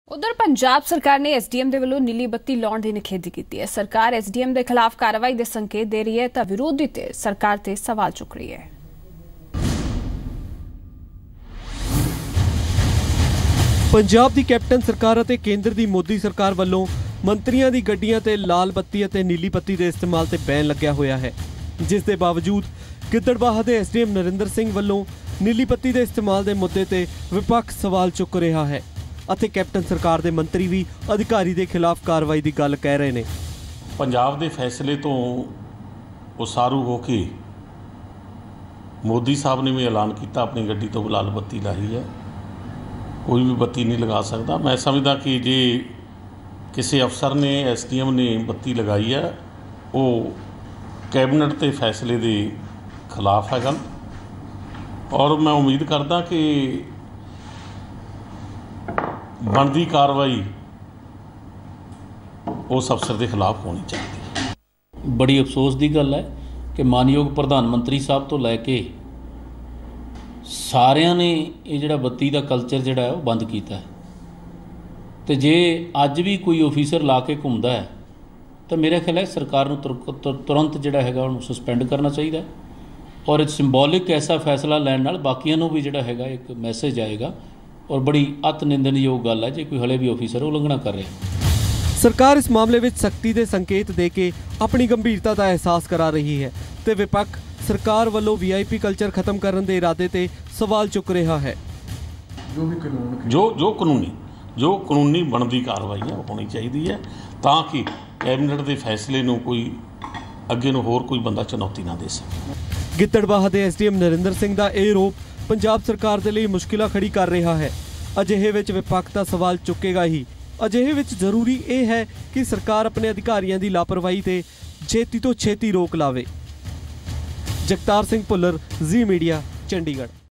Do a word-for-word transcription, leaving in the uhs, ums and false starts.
उधर पंजाब सरकार ने एस डी एम के वलों नीली बत्ती लाने की निखेधी की है। सरकार एस डी एम के खिलाफ कार्रवाई के संकेत दे रही है तो विरोधी ते सरकार ते सवाल चुक रही है। पंजाब की कैप्टन सरकार और केंद्र की मोदी सरकार वालों मंत्रियों की गड्डियां ते लाल बत्ती और नीली बत्ती के इस्तेमाल से बैन लग्या होया है, जिस दे बावजूद गिद्दड़बाहा के S D M Narinder Singh वालों नीली बत्ती के इस्तेमाल के मुद्दे ते विपक्ष सवाल चुक रहा है। ਅਤੇ कैप्टन सरकार के मंत्री भी अधिकारी के खिलाफ कार्रवाई की गल कह रहे हैं। पंजाब के फैसले तो उसारू होके मोदी साहब ने भी ऐलान किया अपनी गड्डी तो लाल बत्ती लाई है, कोई भी बत्ती नहीं लगा सकता। मैं समझदा कि जे किसी अफसर ने एस डी एम ने बत्ती लगाई है वो कैबिनेट के फैसले के खिलाफ है गल, और मैं उम्मीद करदा कि बनती कार्रवाई उस अफसर के खिलाफ होनी चाहिए। बड़ी अफसोस की गल है कि मानयोग प्रधानमंत्री साहब तो लैके सारिਆਂ ने ये जिहड़ा बत्ती का कल्चर जिहड़ा है वो बंद किया है। तो जे अज भी कोई ऑफिसर ला के घूमता है तो मेरा ख्याल है सरकार नूं तुरंत जिहड़ा हैगा उहनूं सस्पेंड करना चाहिए, और एक सिंबॉलिक ऐसा फैसला लैण नाल बाकियां नूं भी जिहड़ा हैगा एक मैसेज आएगा। और बड़ी अत निंदनयोग गल है जो कोई हले भी ऑफिसर उल्लंघना कर रहे। सरकार इस मामले में सख्ती के संकेत दे के अपनी गंभीरता का एहसास करा रही है तो विपक्ष सरकार वालों वी आई पी कल्चर खत्म करने के इरादे ते सवाल चुक रहा है। जो भी कानून जो जो कानूनी जो कानूनी बनती कार्रवाई है होनी चाहिए ताकि कैबिनेट के फैसले नूं कोई अगे नूं होर कोई बंदा चुनौती ना दे सके। गिद्दड़बाहा के S D M Narinder Singh का यह आरोप पंजाब सरकार के लिए मुश्किल खड़ी कर रहा है। अजिहे विच विपक्ष का सवाल चुकेगा ही। अजिहे विच जरूरी यह है कि सरकार अपने अधिकारियों की लापरवाही ते छेती तो छेती रोक लावे। Jagtar Singh Bhullar, Zee media, Chandigarh.